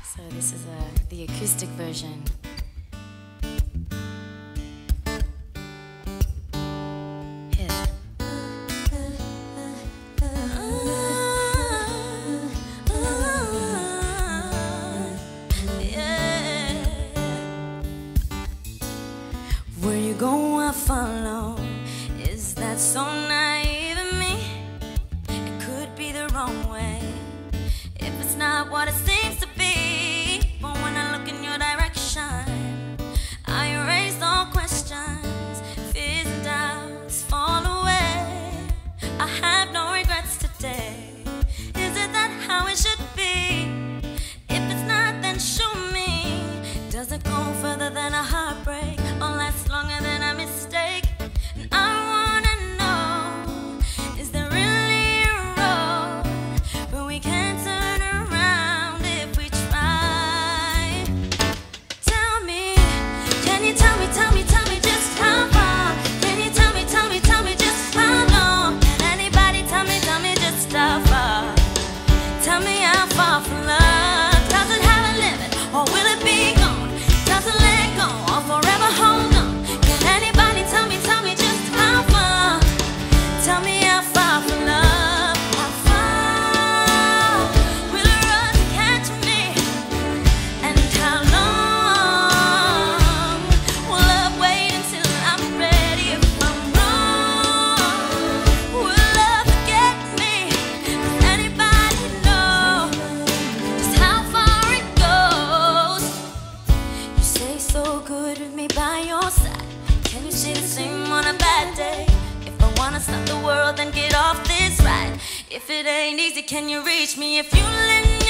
So this is the acoustic version. Hit. Where you go, I follow. Is that so naive of me? It could be the wrong way if it's not what it seems to be. But when I look in your direction, I erase all questions, fears and doubts fall away. I have no regrets today. Is it that how it should be? If it's not, then show me. Does it go further than a heartbreak, or last longer than a mistake? And I wanna know, is there really a road where we can turn around if we try? Tell me, can you tell me just how far? Can you tell me just how long? Can anybody tell me just how far? Tell me how far from love. Does it have a limit, or will it be gone? Does it let go, or forever hold on? Can anybody tell me just how far? Tell me how far from love. How far will it run to catch me? And how long will love wait until I'm ready? If I'm wrong, will love forget me? Does anybody know just how far it goes? You say so good with me by your side. Can you see the same on a bad day? If I wanna stop the world, then get off this ride. If it ain't easy, can you reach me? If you let me